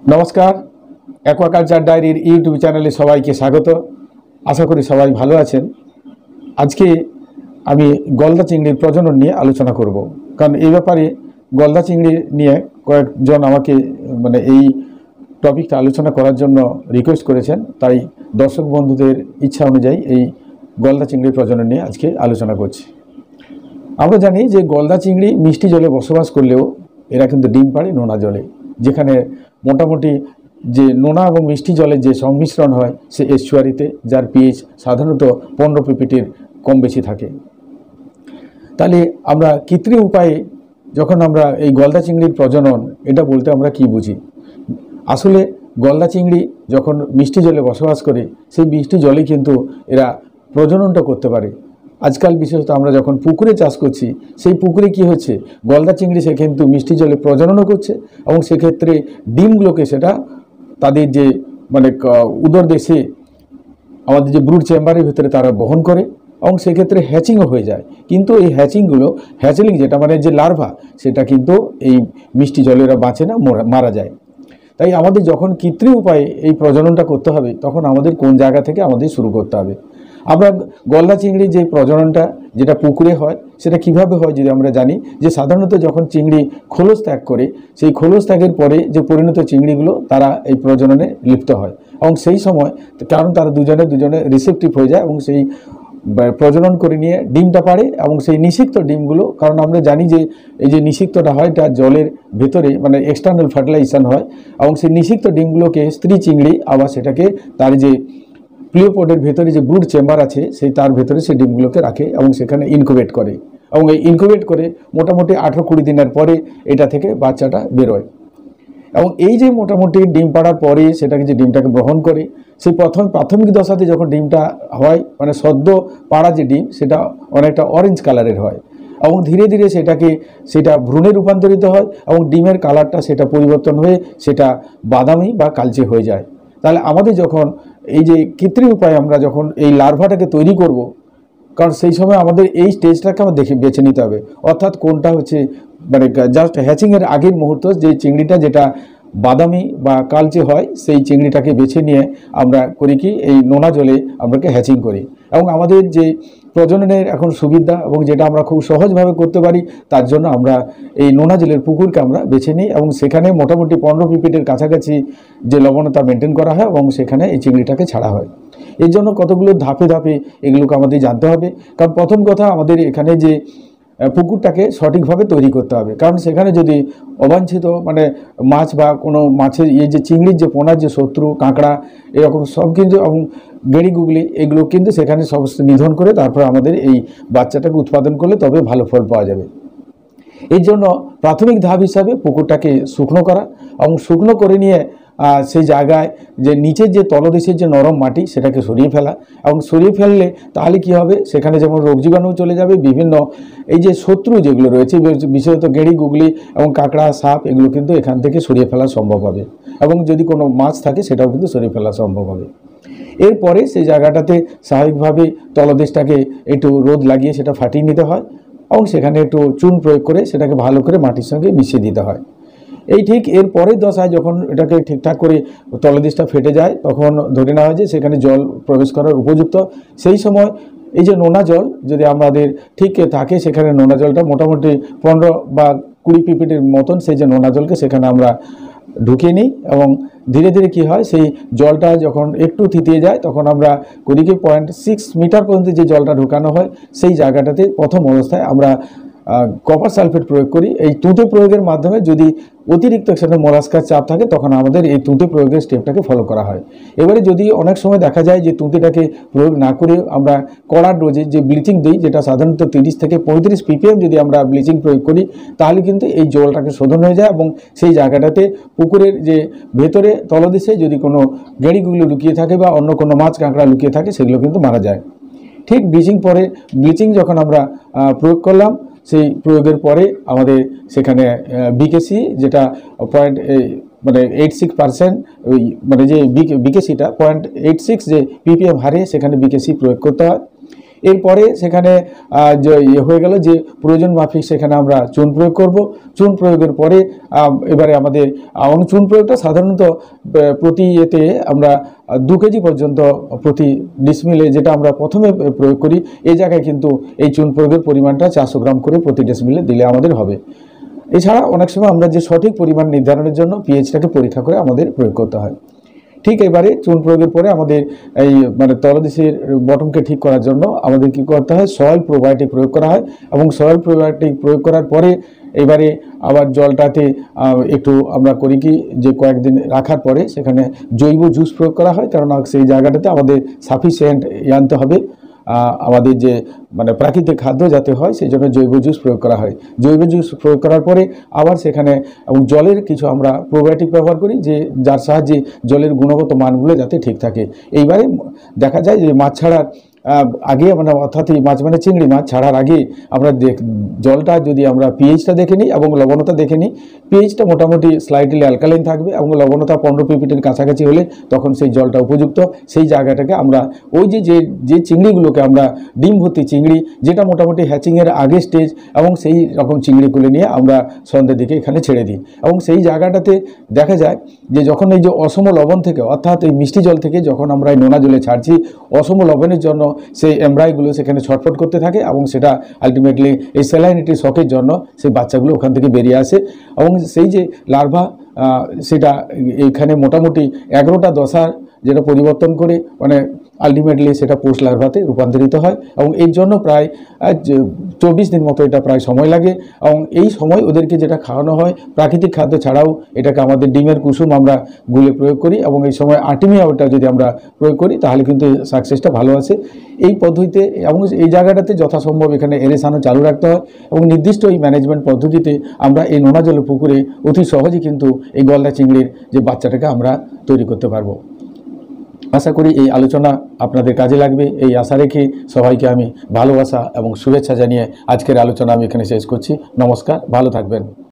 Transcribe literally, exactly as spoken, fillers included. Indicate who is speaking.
Speaker 1: नमस्कार एक्वाकालचार डायरिर यूट्यूब चैनले सबाइके स्वागत। आशा करी सबाई भालो आछेन। आज के आमी गलदा चिंगड़िर प्रजनन निये आलोचना करब, कारण এই ব্যাপারে गलदा चिंगড়ি নিয়ে কয়েকজন আমাকে মানে এই টপিকটা আলোচনা করার জন্য রিকোয়েস্ট করেছেন, তাই দর্শক বন্ধুদের ইচ্ছা অনুযায়ী এই গলদা চিংড়ির প্রজনন নিয়ে আজকে আলোচনা করছি। আমরা জানি যে গলদা চিংড়ি মিষ্টি জলে বসবাস করলেও এরা কিন্তু ডিম পাড়ে নোনা জলে, যেখানে মোটামুটি যে নোনা এবং মিষ্টি জলের যে সংমিশ্রণ হয় সে এস্চুয়ারিতে, যার পিএইচ সাধারণত পনেরো পিপিটির কম বেশি থাকে। তাহলে আমরা কৃত্রিম উপায়ে যখন আমরা এই গলদা চিংড়ির প্রজনন এটা বলতে আমরা কি বুঝি? আসলে গলদা চিংড়ি যখন মিষ্টি জলে বসবাস করে সেই মিষ্টি জলে কিন্তু এরা প্রজননটা করতে পারে। আজকাল বিশেষত আমরা যখন পুকুরে চাষ করছি সেই পুকুরে কি হচ্ছে, গলদা চিংড়ি সে কিন্তু মিষ্টি জলে প্রজননও করছে এবং সেক্ষেত্রে ডিমগুলোকে সেটা তাদের যে মানে উদর দেশে আমাদের যে ব্রুড চেম্বারের ভিতরে তারা বহন করে এবং সেক্ষেত্রে হ্যাচিংও হয়ে যায়। কিন্তু এই হ্যাচিংগুলো হ্যাচলিং যেটা মানে যে লার্ভা সেটা কিন্তু এই মিষ্টি জলেরা বাঁচে না, মারা যায়। তাই আমাদের যখন কৃত্রিম উপায়ে এই প্রজননটা করতে হবে তখন আমাদের কোন জায়গা থেকে আমাদের শুরু করতে হবে? আমরা গলদা চিংড়ির যে প্রজননটা যেটা পুকুরে হয় সেটা কিভাবে হয় যদি আমরা জানি যে সাধারণত যখন চিংড়ি খোলস ত্যাগ করে সেই খোলস ত্যাগের পরে যে পরিণত চিংড়িগুলো তারা এই প্রজননে লিপ্ত হয় এবং সেই সময় কারণ তারা দুজনে দুজনে রিসেপটিভ হয়ে যায় এবং সেই প্রজনন করে নিয়ে ডিমটা পাড়ে এবং সেই নিষিক্ত ডিমগুলো, কারণ আমরা জানি যে এই যে নিষিক্তটা হয় এটা জলের ভেতরে মানে এক্সটার্নাল ফার্টিলাইজেশন হয় এবং সেই নিষিক্ত ডিমগুলোকে স্ত্রী চিংড়ি আবার সেটাকে তার যে প্লিওপোডের ভেতরে যে ব্রুড চেম্বার আছে সেই তার ভেতরে সেই ডিমগুলোকে রাখে এবং সেখানে ইনকুবেট করে এবং এই ইনকুবেট করে মোটামুটি আঠেরো কুড়ি দিনের পরে এটা থেকে বাচ্চাটা বেরোয় এবং এই যে মোটামুটি ডিম পাড়ার পরে সেটাকে যে ডিমটাকে গ্রহণ করে সেই প্রথম প্রাথমিক দশাতে যখন ডিমটা হয় মানে সদ্য পাড়া যে ডিম সেটা অনেকটা অরেঞ্জ কালারের হয় এবং ধীরে ধীরে সেটাকে সেটা ভ্রূণে রূপান্তরিত হয় এবং ডিমের কালারটা সেটা পরিবর্তন হয়ে সেটা বাদামি বা কালচে হয়ে যায়। তাহলে আমাদের যখন এই যে কৃত্রিম উপায়ে আমরা যখন এই লার্ভাটাকে তৈরি করব, কারণ সেই সময় আমাদের এই স্টেজটাকে আমরা দেখে বেছে নিতে হবে, অর্থাৎ কোনটা হচ্ছে মানে জাস্ট হ্যাচিংয়ের আগের মুহূর্ত যে চিংড়িটা যেটা বাদামি বা কালচে হয় সেই চিংড়িটাকে বেছে নিয়ে আমরা করি কি এই নোনা জলে আমরাকে হ্যাচিং করি এবং আমাদের যে প্রজননের এখন সুবিধা এবং যেটা আমরা খুব সহজভাবে করতে পারি তার জন্য আমরা এই নোনা জলের পুকুরকে আমরা বেছে নিই এবং সেখানে মোটামুটি পনেরো পিপিটের কাছাকাছি যে লবণতা মেনটেন করা হয় এবং সেখানে এই চিংড়িটাকে ছাড়া হয়। এর জন্য কতগুলো ধাপে ধাপে এগুলোকে আমাদের জানতে হবে, কারণ প্রথম কথা আমাদের এখানে যে পুকুরটাকে সঠিকভাবে তৈরি করতে হবে, কারণ সেখানে যদি অবাঞ্ছিত মানে মাছ বা কোনো মাছের এই যে চিংড়ির যে পোনার যে শত্রু কাঁকড়া এরকম সব কিন্তু এবং গেড়ি গুগলি এগুলো কিন্তু সেখানে সমস্ত নিধন করে তারপর আমাদের এই বাচ্চাটাকে উৎপাদন করলে তবে ভালো ফল পাওয়া যাবে। এর জন্য প্রাথমিক ধাপ হিসাবে পুকুরটাকে শুকনো করা এবং শুকনো করে নিয়ে সেই জায়গায় যে নিচের যে তলদেশের যে নরম মাটি সেটাকে সরিয়ে ফেলা এবং সরিয়ে ফেললে তাহলে কি হবে, সেখানে যেমন রোগ জীবাণু চলে যাবে, বিভিন্ন এই যে শত্রু যেগুলো রয়েছে বিশেষত গেড়ি গুগলি এবং কাঁকড়া সাপ এগুলো কিন্তু এখান থেকে সরিয়ে ফেলা সম্ভব হবে এবং যদি কোনো মাছ থাকে সেটাও কিন্তু সরিয়ে ফেলা সম্ভব হবে। এরপরে সেই জায়গাটাতে স্বাভাবিকভাবে তলদেশটাকে একটু রোদ লাগিয়ে সেটা ফাটিয়ে নিতে হয় এবং সেখানে একটু চুন প্রয়োগ করে সেটাকে ভালো করে মাটির সঙ্গে মিশিয়ে দিতে হয়। এই ঠিক এর পরের দশায় যখন এটাকে ঠিকঠাক করে তলদেশটা ফেটে যায় তখন ধরে নেওয়া হয় যে সেখানে জল প্রবেশ করার উপযুক্ত। সেই সময় এই যে নোনা জল যদি আমাদের ঠিক থাকে সেখানে নোনা জলটা মোটামুটি পনেরো বা কুড়ি পিপিটের মতন সেই যে নোনা জলকে সেখানে আমরা ঢুকিয়ে নিই এবং ধীরে ধীরে কি হয় সেই জলটা যখন একটু থিতিয়ে যায় তখন আমরা করি কি পয়েন্ট সিক্স মিটার পর্যন্ত যে জলটা ঢুকানো হয় সেই জায়গাটাতে প্রথম অবস্থায় আমরা কপার সালফেট প্রয়োগ করি। এই তুঁতে প্রয়োগের মাধ্যমে যদি অতিরিক্ত সেখানে মোলাস্কার চাপ থাকে তখন আমাদের এই তুঁতে প্রয়োগের স্টেপটাকে ফলো করা হয়। এবারে যদি অনেক সময় দেখা যায় যে তুঁতেটাকে প্রয়োগ না করে আমরা কড়া ডোজে যে ব্লিচিং দিই যেটা সাধারণত তিরিশ থেকে পঁয়ত্রিশ পিপিএম যদি আমরা ব্লিচিং প্রয়োগ করি তাহলে কিন্তু এই জলটাকে শোধন হয়ে যায় এবং সেই জায়গাটাতে পুকুরের যে ভেতরে তলদেশে যদি কোনো গেড়িগুলো লুকিয়ে থাকে বা অন্য কোনো মাছ কাঁকড়া লুকিয়ে থাকে সেগুলো কিন্তু মারা যায়। ঠিক ব্লিচিং পরে ব্লিচিং যখন আমরা প্রয়োগ করলাম সেই প্রয়োগের পরে আমাদের সেখানে বিকেসি যেটা পয়েন্ট মানে এইট সিক্স পার্সেন্ট ওই মানে যে বিকেসিটা পয়েন্ট এইট সিক্স যে পিপিএম হারে সেখানে বিকেসি প্রয়োগ করতে হয়। এরপরে সেখানে আহ, যে ইয়ে হয়ে গেল যে প্রয়োজন মাফিক সেখানে আমরা চুন প্রয়োগ করব। চুন প্রয়োগের পরে আহ, এবারে আমাদের আহ, চুন প্রয়োগটা সাধারণত আহ, প্রতি এতে আমরা আহ, দু কেজি পর্যন্ত প্রতি ডিসমিলে, যেটা আমরা প্রথমে প্রয়োগ করি, এই জায়গায় কিন্তু এই চুন প্রয়োগের পরিমাণটা চারশো গ্রাম করে প্রতি ডিসমিলে দিলে আমাদের হবে। এছাড়া অনেক সময় আমরা যে সঠিক পরিমাণ নির্ধারণের জন্য পিএইচটাকে পরীক্ষা করে আমাদের প্রয়োগ করতে হয়। ঠিক এবারে চুন প্রয়োগের পরে আমাদের এই মানে তলদেশের বটমকে ঠিক করার জন্য আমাদের কি করতে হয়, সয়েল প্রোবায়োটিক প্রয়োগ করা হয়। এবং সয়েল প্রোবায়োটিক প্রয়োগ করার পরে এবারে আবার জলটাতে একটু আমরা করি কি যে কয়েকদিন রাখার পরে সেখানে জৈব জুস প্রয়োগ করা হয়, কারণ সেই জায়গাটাতে আমাদের সাফিসিয়েন্ট আনতে হবে আমাদের যে মানে প্রাকৃতিক খাদ্য যাতে হয়, সেই জন্য জৈব জুস প্রয়োগ করা হয়। জৈব জুস প্রয়োগ করার পরে আবার সেখানে এবং জলের কিছু আমরা প্রোবায়োটিক ব্যবহার করি, যে যার সাহায্যে জলের গুণগত মানগুলো যাতে ঠিক থাকে। এইবারে দেখা যায় যে মাছ ছাড়ার আগে মানে অর্থাৎ এই মাছ মানে চিংড়ি মাছ ছাড়ার আগে আমরা দেখ জলটা যদি আমরা পিএইচটা দেখে নিই এবং লবণতা দেখে নিই, পিএইচটা মোটামুটি স্লাইটলি অ্যালকালাইন থাকবে এবং লবণতা পনেরো পিপিটের কাছাকাছি হলে তখন সেই জলটা উপযুক্ত। সেই জায়গাটাকে আমরা ওই যে যে যে চিংড়িগুলোকে আমরা ডিম ভর্তি চিংড়ি, যেটা মোটামুটি হ্যাচিংয়ের আগে স্টেজ, এবং সেই রকম চিংড়িগুলো নিয়ে আমরা সন্ধ্যের দিকে এখানে ছেড়ে দিই। এবং সেই জায়গাটাতে দেখা যায় যে যখন এই যে অসম লবণ থেকে অর্থাৎ এই মিষ্টি জল থেকে যখন আমরা এই নোনা জলে ছাড়ছি, অসম লবণের জন্য সেই এমব্রাইগুলো সেখানে ছটফট করতে থাকে এবং সেটা আলটিমেটলি এই স্যালাইনিটি শকের জন্য সেই বাচ্চাগুলো ওখান থেকে বেরিয়ে আসে। এবং সেই যে লার্ভা সেটা এইখানে মোটামুটি এগারোটা দশার যেটা পরিবর্তন করে মানে আলটিমেটলি সেটা পোস্ট লার্ভাতে রূপান্তরিত হয়। এবং এর জন্য প্রায় চব্বিশ দিন মতো এটা প্রায় সময় লাগে। এবং এই সময় ওদেরকে যেটা খাওয়ানো হয় প্রাকৃতিক খাদ্য ছাড়াও এটাকে আমাদের ডিমের কুসুম আমরা গুলে প্রয়োগ করি, এবং এই সময় আর্টিমিয়া ওটা যদি আমরা প্রয়োগ করি তাহলে কিন্তু সাকসেসটা ভালো আসে এই পদ্ধতিতে। এবং এই জায়গাটাতে যথাসম্ভব এখানে এরেসানো চালু রাখতে হয় এবং নির্দিষ্ট এই ম্যানেজমেন্ট পদ্ধতিতে আমরা এই নোনা জল পুকুরে অতি সহজে কিন্তু এই গলদা চিংড়ির যে বাচ্চাটাকে আমরা তৈরি করতে পারবো। আশা করি এই আলোচনা আপনাদের কাজে লাগবে, এই আশা রেখে সবাইকে আমি ভালোবাসা এবং শুভেচ্ছা জানিয়ে আজকের আলোচনা আমি এখানে শেষ করছি। নমস্কার, ভালো থাকবেন।